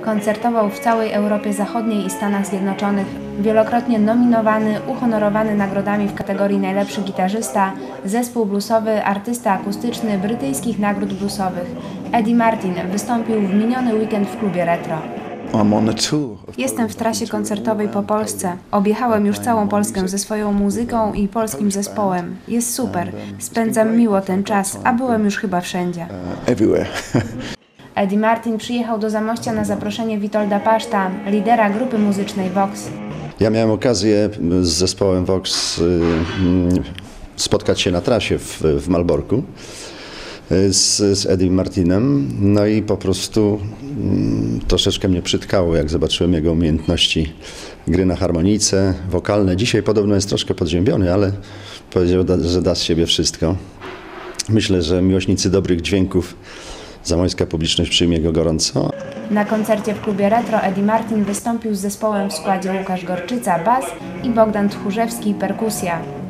Koncertował w całej Europie Zachodniej i Stanach Zjednoczonych. Wielokrotnie nominowany, uhonorowany nagrodami w kategorii najlepszy gitarzysta, zespół bluesowy, artysta akustyczny brytyjskich nagród bluesowych. Eddie Martin wystąpił w miniony weekend w klubie Retro. Jestem w trasie koncertowej po Polsce. Objechałem już całą Polskę ze swoją muzyką i polskim zespołem. Jest super. Spędzam miło ten czas, a byłem już chyba wszędzie. Eddie Martin przyjechał do Zamościa na zaproszenie Witolda Paszta, lidera grupy muzycznej Vox. Ja miałem okazję z zespołem Vox spotkać się na trasie w Malborku z Eddie Martinem, no i po prostu troszeczkę mnie przytkało, jak zobaczyłem jego umiejętności gry na harmonijce, wokalne. Dzisiaj podobno jest troszkę podziębiony, ale powiedział, że da z siebie wszystko. Myślę, że miłośnicy dobrych dźwięków, zamojska publiczność przyjmie go gorąco. Na koncercie w klubie Retro Eddie Martin wystąpił z zespołem w składzie Łukasz Gorczyca, bas i Bogdan Tchórzewski, perkusja.